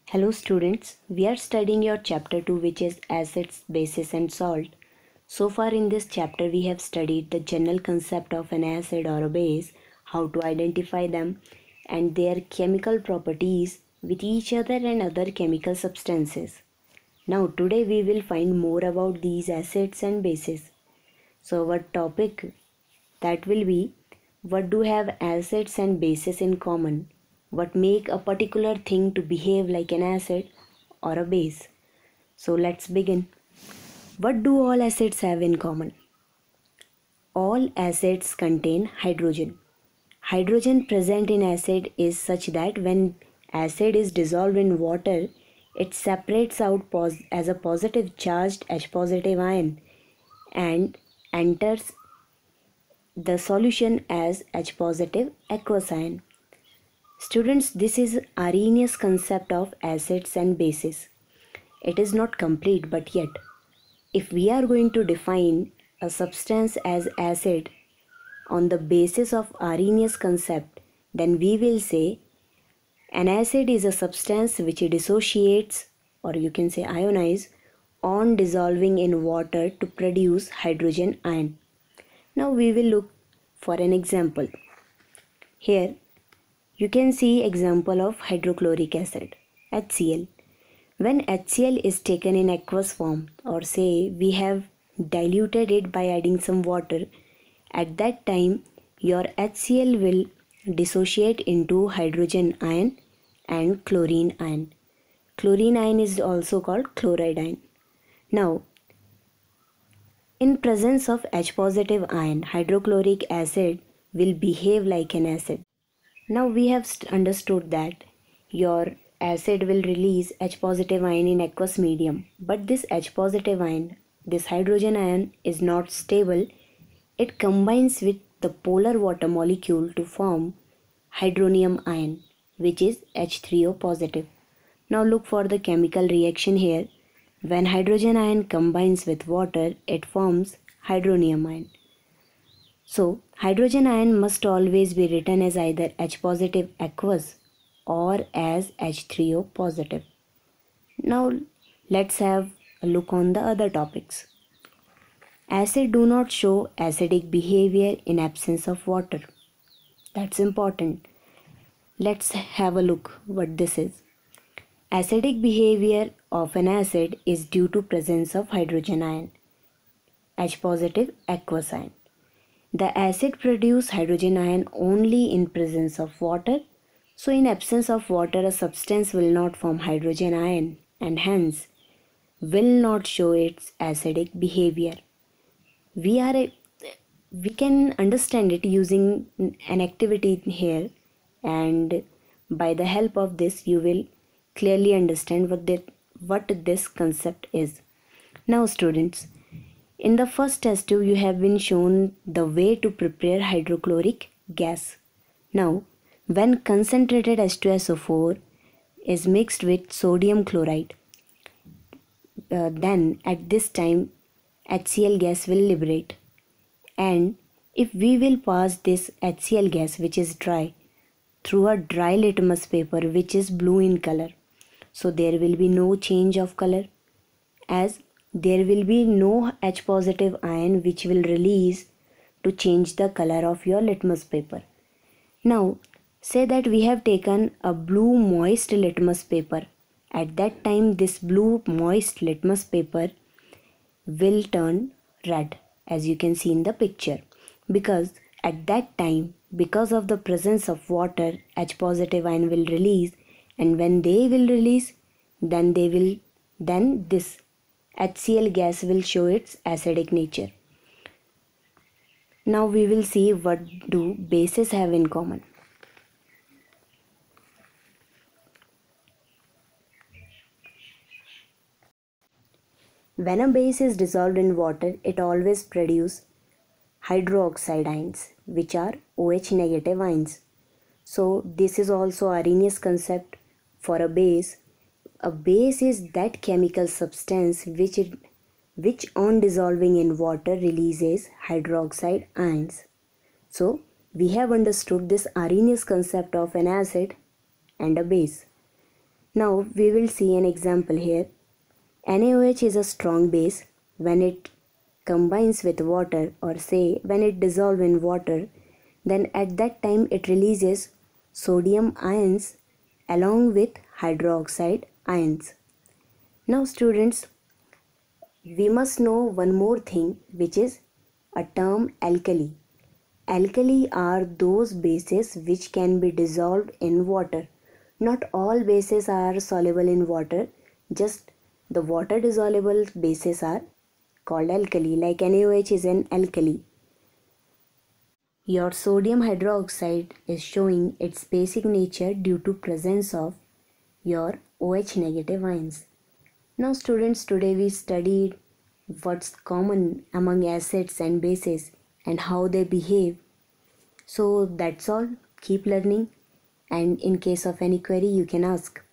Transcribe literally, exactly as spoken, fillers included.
Hello students, we are studying your chapter two, which is acids, bases and salt. So far in this chapter we have studied the general concept of an acid or a base, how to identify them and their chemical properties with each other and other chemical substances. Now today we will find more about these acids and bases. So our topic that will be, what do have acids and bases in common? What make a particular thing to behave like an acid or a base? So let's begin. What do all acids have in common? All acids contain hydrogen. Hydrogen present in acid is such that when acid is dissolved in water, it separates out as a positive charged H positive ion and enters the solution as H positive aqueous ion. Students, this is Arrhenius concept of acids and bases. It is not complete, but yet, if we are going to define a substance as acid on the basis of Arrhenius concept, then we will say an acid is a substance which dissociates, or you can say ionize, on dissolving in water to produce hydrogen ion. Now we will look for an example. Here you can see example of hydrochloric acid, H C l. When H C l is taken in aqueous form, or say we have diluted it by adding some water, at that time your H C l will dissociate into hydrogen ion and chlorine ion. Chlorine ion is also called chloride ion. Now, in presence of H positive ion, hydrochloric acid will behave like an acid. Now we have understood that your acid will release H positive ion in aqueous medium, but this H positive ion, this hydrogen ion, is not stable. It combines with the polar water molecule to form hydronium ion, which is H three O positive. Now look for the chemical reaction here. When hydrogen ion combines with water, it forms hydronium ion. So, hydrogen ion must always be written as either H positive aqueous or as H three O positive. Now, let's have a look on the other topics. Acid do not show acidic behavior in absence of water. That's important. Let's have a look what this is. Acidic behavior of an acid is due to presence of hydrogen ion, H positive aqueous ion. The acid produce hydrogen ion only in presence of water. So in absence of water, a substance will not form hydrogen ion and hence will not show its acidic behavior. We are a, we can understand it using an activity here, and by the help of this you will clearly understand what the, what this concept is. Now students, in the first test tube you have been shown the way to prepare hydrochloric gas. Now when concentrated H two S O four is mixed with sodium chloride, uh, then at this time H C l gas will liberate, and if we will pass this H C l gas, which is dry, through a dry litmus paper which is blue in color, so there will be no change of color, as there will be no H positive ion which will release to change the color of your litmus paper. Now say that we have taken a blue moist litmus paper. At that time this blue moist litmus paper will turn red, as you can see in the picture, because at that time, because of the presence of water, H positive ion will release, and when they will release, then they will then this H C l gas will show its acidic nature. Now we will see what do bases have in common. When a base is dissolved in water, it always produces hydroxide ions, which are OH negative ions. So this is also Arrhenius concept for a base. A base is that chemical substance which, it, which on dissolving in water releases hydroxide ions. So we have understood this Arrhenius concept of an acid and a base. Now we will see an example here. NaOH is a strong base. When it combines with water, or say when it dissolves in water, then at that time it releases sodium ions along with hydroxide ions. Now students, we must know one more thing, which is a term alkali. Alkali are those bases which can be dissolved in water. Not all bases are soluble in water, just the water dissolvable bases are called alkali, like NaOH is an alkali. Your sodium hydroxide is showing its basic nature due to presence of your OH negative ions. Now students, today we studied what's common among acids and bases and how they behave. So that's all. Keep learning, and in case of any query you can ask.